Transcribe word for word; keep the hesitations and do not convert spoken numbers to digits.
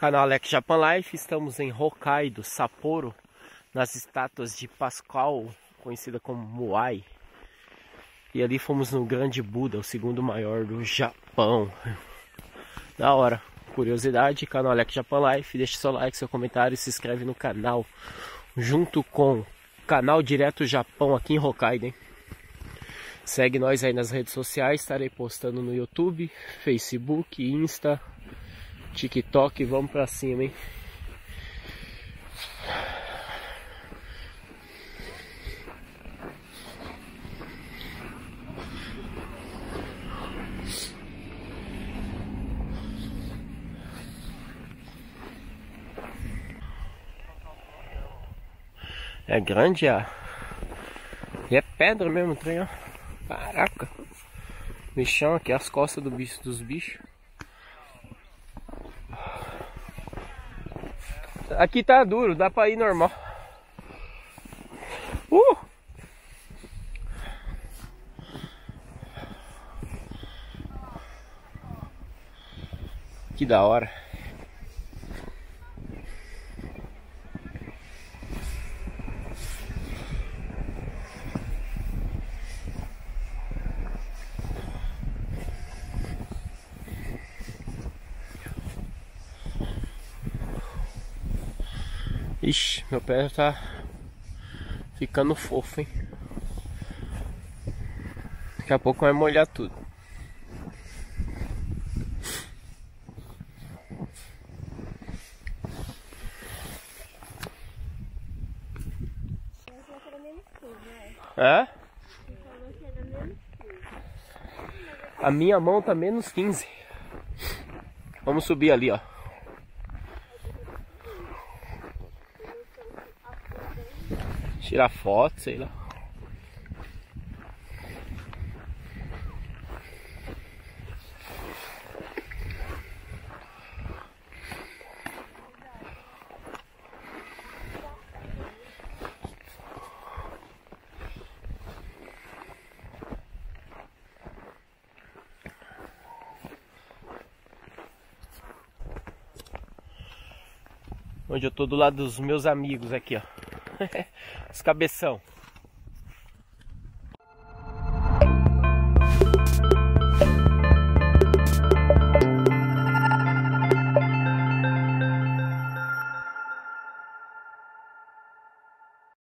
Canal Alex Japan Life, estamos em Hokkaido, Sapporo, nas estátuas de Pascal, conhecida como Moai. E ali fomos no Grande Buda, o segundo maior do Japão. Da hora. Curiosidade, canal Alex Japan Life, deixa seu like, seu comentário e se inscreve no canal. Junto com o canal Direto Japão aqui em Hokkaido, hein? Segue nós aí nas redes sociais, estarei postando no YouTube, Facebook, Insta, TikTok, vamos pra cima, hein? É grande, a... e é pedra mesmo o trem, ó. Caraca. Bichão aqui, as costas do bicho, dos bichos. Aqui tá duro, dá pra ir normal. Uh! Que da hora. Ixi, meu pé tá ficando fofo, hein? Daqui a pouco vai molhar tudo. É? A minha mão tá menos quinze. Vamos subir ali, ó. Tirar foto, sei lá. Onde eu tô do lado dos meus amigos aqui, ó. Os cabeção.